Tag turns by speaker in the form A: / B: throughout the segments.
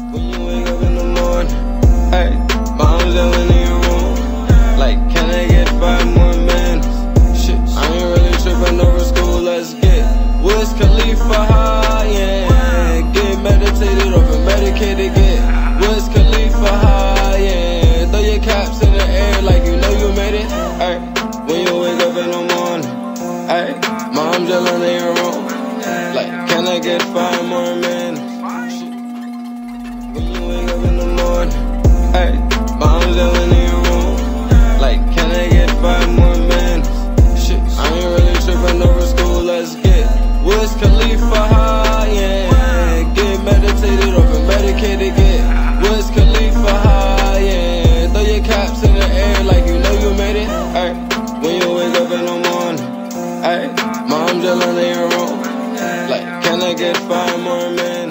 A: When you wake up in the morning, hey, mom's yelling in your room, like, can I get 5 more minutes? Shit, I ain't really tripping over school, let's get Wiz Khalifa high, yeah. Get meditated over medicated, get Wiz Khalifa high, yeah. Throw your caps in the air like you know you made it, hey. When you wake up in the morning, hey, mom's yelling in your room, like, can I get 5 more minutes? When you wake up in the morning, hey, mom's yelling in your room, like, can I get 5 more minutes? Shit, I ain't really tripping over school, let's get Wiz Khalifa high, yeah. Get meditated over medicated, get Wiz Khalifa high, yeah. Throw your caps in the air like you know you made it, hey. When you wake up in the morning, hey, mom's yelling in your room, like, can I get 5 more minutes?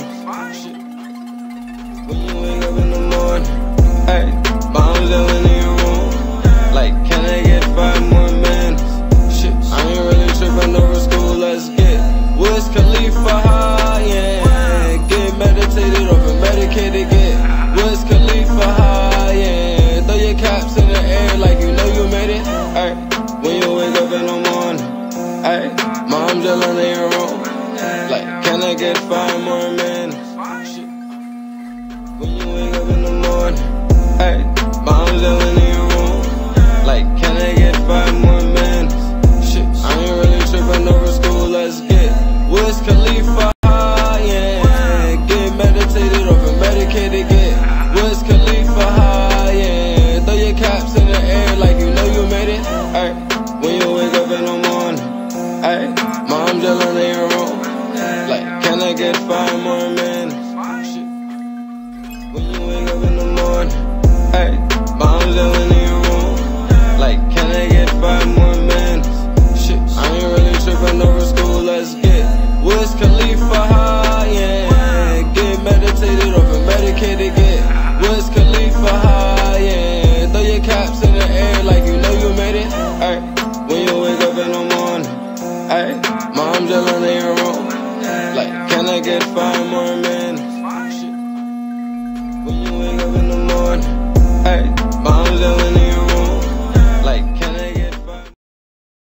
A: When you wake up in the morning, hey, mom's yelling in your room, like, can I get 5 more minutes? Shit, I ain't really tripping over school, let's get Wiz Khalifa high, yeah. Get meditated over medicated, get Wiz Khalifa high, yeah. Throw your caps in the air like you know you made it, hey. When you wake up in the morning, hey, mom's yelling in your room, like, can I get 5 more minutes? When you wake up in the morning, hey, mom's yelling in your room, like, can I get 5 more minutes? Shit, I ain't really tripping over school, let's get Wiz Khalifa high, yeah. Get meditated over medicated, get Wiz Khalifa high, yeah. Throw your caps in the air like you know you made it, hey. When you wake up in the morning, hey, mom's yelling in your room, like, can I get 5 more minutes? When you wake up in the morning, hey, mom's yelling in your room, like, can I get 5 more minutes? Shit, I ain't really tripping over school, let's get Wiz Khalifa high, yeah. Get meditated over medicated, get Wiz Khalifa high, yeah. Throw your caps in the air like you know you made it, hey. When you wake up in the morning, hey, mom's yelling in your room, like, can I get 5 more minutes? When you wake up in the morning, hey.